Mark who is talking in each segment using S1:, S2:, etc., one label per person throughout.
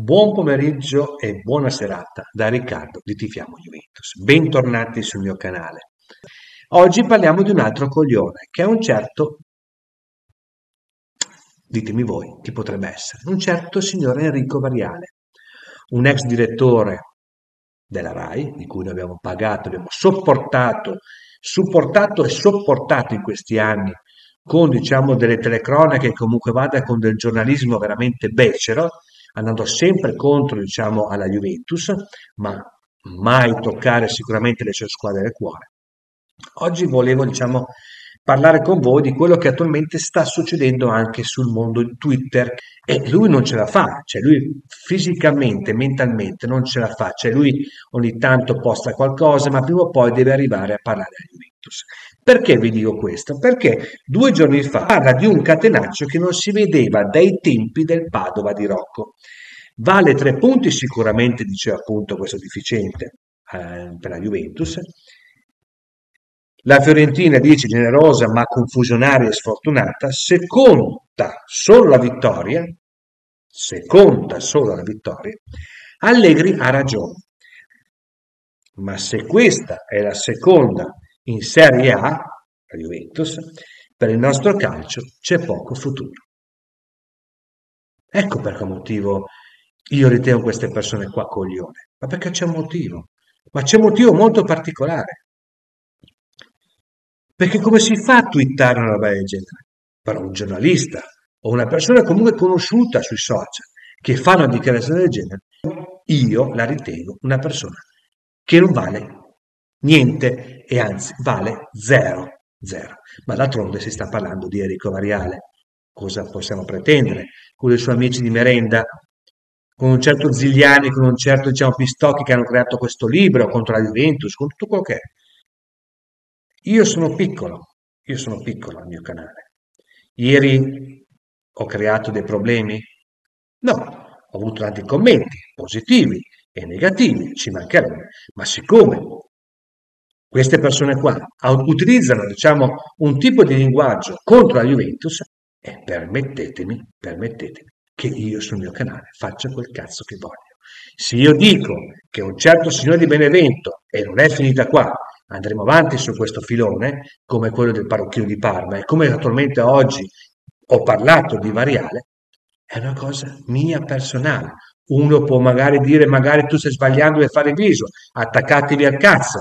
S1: Buon pomeriggio e buona serata da Riccardo di Tifiamo Juventus. Bentornati sul mio canale. Oggi parliamo di un altro coglione, che è un certo, ditemi voi, chi potrebbe essere, un certo signor Enrico Variale, un ex direttore della RAI, di cui noi abbiamo pagato, abbiamo supportato e sopportato in questi anni con, diciamo, delle telecronache, comunque vada, con del giornalismo veramente becero, andando sempre contro, diciamo, alla Juventus, ma mai toccare sicuramente le sue squadre del cuore. Oggi volevo, diciamo, parlare con voi di quello che attualmente sta succedendo anche sul mondo di Twitter, e lui non ce la fa, cioè lui fisicamente, mentalmente non ce la fa, cioè lui ogni tanto posta qualcosa, ma prima o poi deve arrivare a parlare a Juventus. Perché vi dico questo? Perché 2 giorni fa parla di un catenaccio che non si vedeva dai tempi del Padova di Rocco. Vale 3 punti sicuramente, diceva appunto questo deficiente per la Juventus. La Fiorentina, dice, generosa ma confusionaria e sfortunata, se conta solo la vittoria, Allegri ha ragione. Ma se questa è la seconda in Serie A, la Juventus, per il nostro calcio c'è poco futuro. Ecco per quale motivo io ritengo queste persone qua coglione, ma perché c'è un motivo, ma c'è un motivo molto particolare. Perché come si fa a twittare una roba del genere? Però un giornalista o una persona comunque conosciuta sui social che fa una dichiarazione del genere, io la ritengo una persona che non vale niente e anzi vale zero, zero. Ma d'altronde si sta parlando di Enrico Variale. Cosa possiamo pretendere? Con i suoi amici di merenda, con un certo Zigliani, con un certo, diciamo, Pistocchi, che hanno creato questo libro contro la Juventus, con tutto quello che è. Io sono piccolo al mio canale. Ieri ho creato dei problemi? No, ho avuto tanti commenti positivi e negativi, ci mancherebbe, ma siccome queste persone qua utilizzano, diciamo, un tipo di linguaggio contro la Juventus, permettetemi che io sul mio canale faccia quel cazzo che voglio. Se io dico che un certo signore di Benevento, e non è finita qua, andremo avanti su questo filone, come quello del parrucchiere di Parma, e come attualmente oggi ho parlato di Variale, è una cosa mia personale. Uno può magari dire, magari tu stai sbagliando e fare il viso, attaccatevi al cazzo,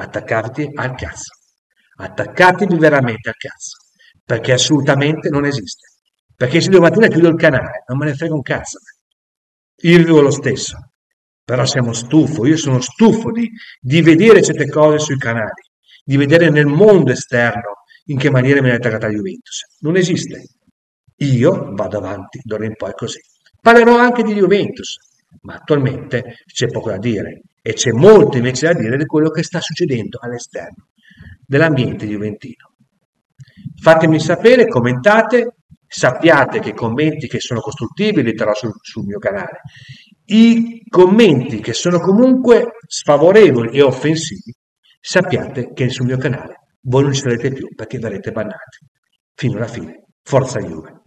S1: attaccatevi veramente al cazzo, perché assolutamente non esiste. Perché se domattina chiudo il canale, non me ne frega un cazzo. Io vivo lo stesso, però io sono stufo di vedere certe cose sui canali, di vedere nel mondo esterno in che maniera viene attaccata la Juventus. Non esiste. Io vado avanti d'ora in poi così. Parlerò anche di Juventus, ma attualmente c'è poco da dire e c'è molto invece da dire di quello che sta succedendo all'esterno dell'ambiente juventino. Fatemi sapere, commentate, sappiate che i commenti che sono costruttivi li terrò sul mio canale. I commenti che sono comunque sfavorevoli e offensivi, sappiate che sul mio canale voi non ci sarete più perché verrete bannati. Fino alla fine. Forza Juve!